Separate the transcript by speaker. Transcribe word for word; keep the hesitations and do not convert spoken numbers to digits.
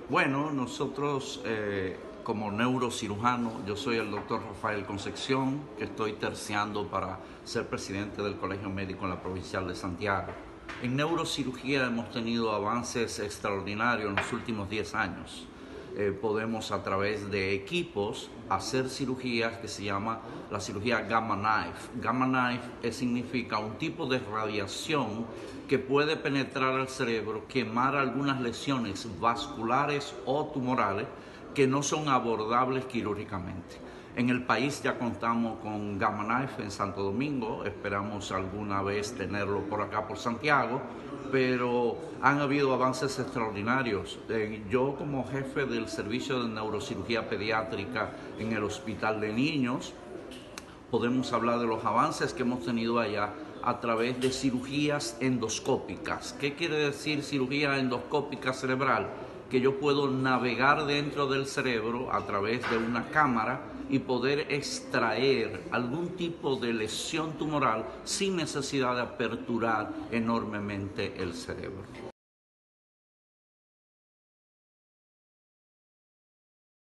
Speaker 1: Bueno, nosotros eh, como neurocirujano, yo soy el doctor Rafael Concepción, que estoy terciando para ser presidente del Colegio Médico en la Provincial de Santiago. En neurocirugía hemos tenido avances extraordinarios en los últimos diez años. Eh, podemos a través de equipos hacer cirugías que se llama la cirugía Gamma Knife. Gamma Knife eh, significa un tipo de radiación que puede penetrar al cerebro, quemar algunas lesiones vasculares o tumorales que no son abordables quirúrgicamente. En el país ya contamos con Gamma Knife en Santo Domingo, esperamos alguna vez tenerlo por acá por Santiago, pero han habido avances extraordinarios. Eh, yo como jefe del servicio de neurocirugía pediátrica en el Hospital de Niños, podemos hablar de los avances que hemos tenido allá a través de cirugías endoscópicas. ¿Qué quiere decir cirugía endoscópica cerebral? Que yo puedo navegar dentro del cerebro a través de una cámara y poder extraer algún tipo de lesión tumoral sin necesidad de aperturar enormemente el cerebro.